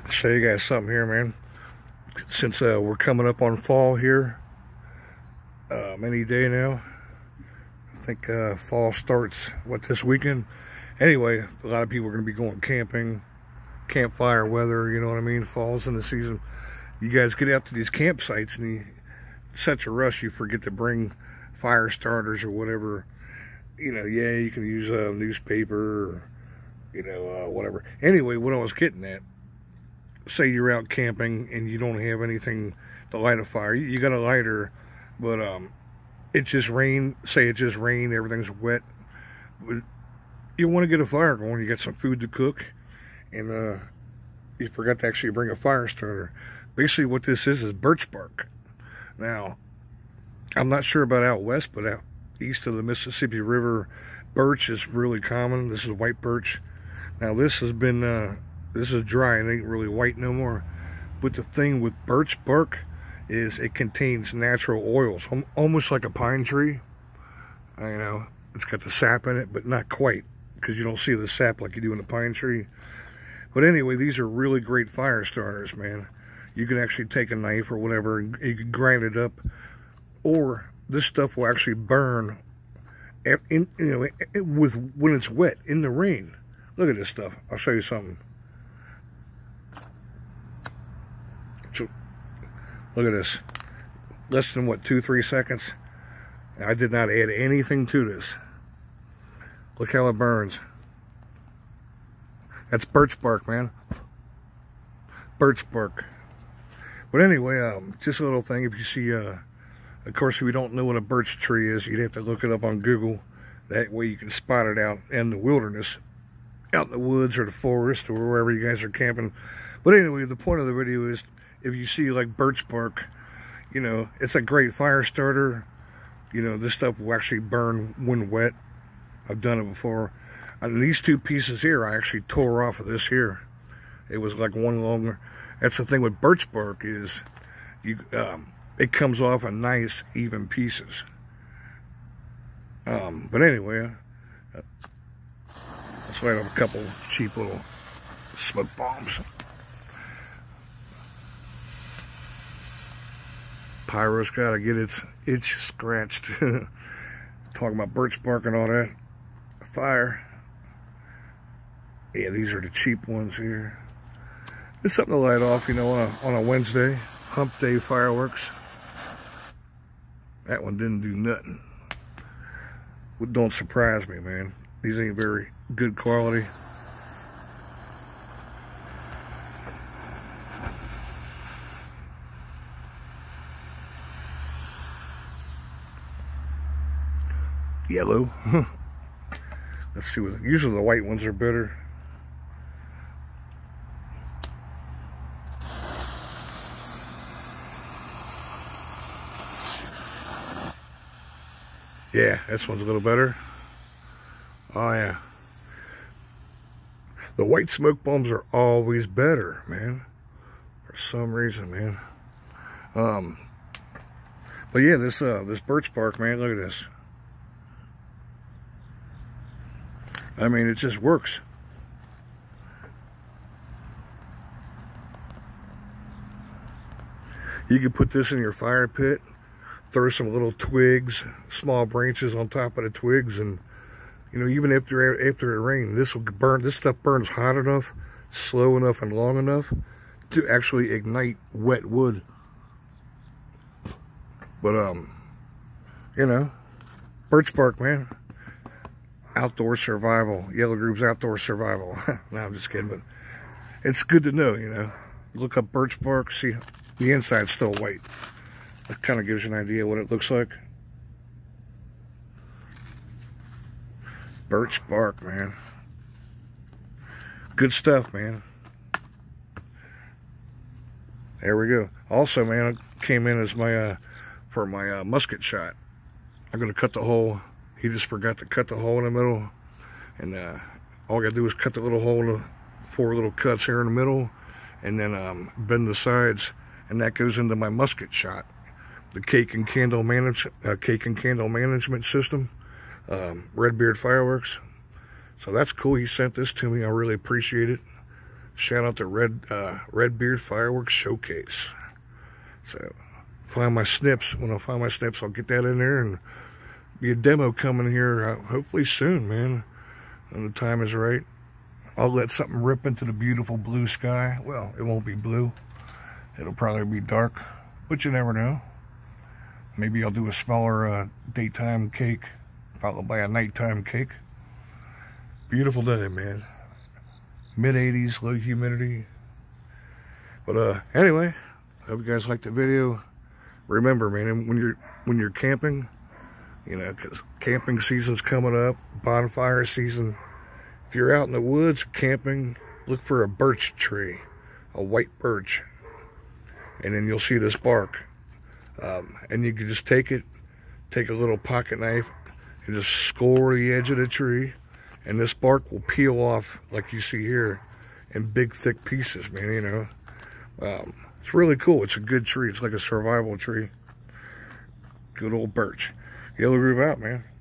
Show you guys something here, man. Since we're coming up on fall here any day now. I think fall starts this weekend. Anyway, a lot of people are going to be going camping, campfire weather, you know what I mean? Fall's in the season. You guys get out to these campsites and such a rush, you forget to bring fire starters or whatever. You know, yeah, you can use a newspaper or, you know, whatever. Anyway, what I was getting at, say you're out camping and you don't have anything to light a fire. You got a lighter, but it just rained. Say it just rained, everything's wet. But you want to get a fire going. You got some food to cook, and you forgot to actually bring a fire starter. Basically, what this is birch bark. Now, I'm not sure about out west, but out east of the Mississippi River, birch is really common. This is white birch. Now, this has been this is dry and ain't really white no more. But the thing with birch bark is it contains natural oils, almost like a pine tree. You know, it's got the sap in it, but not quite, because you don't see the sap like you do in a pine tree. But anyway, these are really great fire starters, man. You can actually take a knife or whatever and you can grind it up, or this stuff will actually burn when it's wet in the rain. Look at this stuff. I'll show you something. So, look at this. Less than what, 2-3 seconds. I did not add anything to this. Look how it burns. That's birch bark, man. Birch bark. But anyway, just a little thing. If you see, of course, if you don't know what a birch tree is, you'd have to look it up on Google. That way you can spot it out in the wilderness, out in the woods or the forest or wherever you guys are camping. But anyway, the point of the video is, if you see like birch bark, you know, it's a great fire starter. You know, this stuff will actually burn when wet. I've done it before. And these two pieces here, I actually tore off of this here. It was like one longer. That's the thing with birch bark is, it comes off in nice, even pieces. But anyway, let's light up a couple cheap little smoke bombs. Pyro's got to get its itch scratched. Talking about birch bark and all that. Fire. Yeah, these are the cheap ones here. It's something to light off, you know, on a Wednesday. Hump Day fireworks. That one didn't do nothing. Don't surprise me, man. These ain't very good quality. Yellow. Let's see what. Usually the white ones are better. Yeah, this one's a little better. Oh yeah. The white smoke bombs are always better, man. For some reason, man. But yeah, this birch bark, man, look at this. I mean, it just works. You can put this in your fire pit, throw some little twigs, small branches on top of the twigs, and you know, even after it rains, this will burn. This stuff burns hot enough, slow enough, and long enough to actually ignite wet wood. But you know, birch bark, man. Outdoor survival. Yellow Group's outdoor survival. No, I'm just kidding, but it's good to know, you know. Look up birch bark, see the inside's still white. That kind of gives you an idea what it looks like. Birch bark, man. Good stuff, man. There we go. Also, man, it came in as my for my musket shot. I'm gonna cut the hole. He just forgot to cut the hole in the middle, and all I gotta do is cut the little hole, the 4 little cuts here in the middle, and then bend the sides, and that goes into my musket shot. The cake and candle management system, Redbeard Fireworks. So that's cool. He sent this to me. I really appreciate it. Shout out to Redbeard Fireworks Showcase. So, find my snips. When I find my snips, I'll get that in there and be a demo coming here hopefully soon, man. When the time is right. I'll let something rip into the beautiful blue sky. Well, it won't be blue. It'll probably be dark, but you never know. Maybe I'll do a smaller daytime cake, followed by a nighttime cake. Beautiful day, man. Mid-80s, low humidity. But anyway, hope you guys liked the video. Remember, man, when you're camping, you know, 'cause camping season's coming up, bonfire season. If you're out in the woods camping, look for a birch tree, a white birch, and then you'll see this bark. And you can just take a little pocket knife, and just score the edge of the tree, and this bark will peel off like you see here in big thick pieces, man. You know, it's really cool. It's a good tree. It's like a survival tree. Good old birch. Yellow Groove out, man.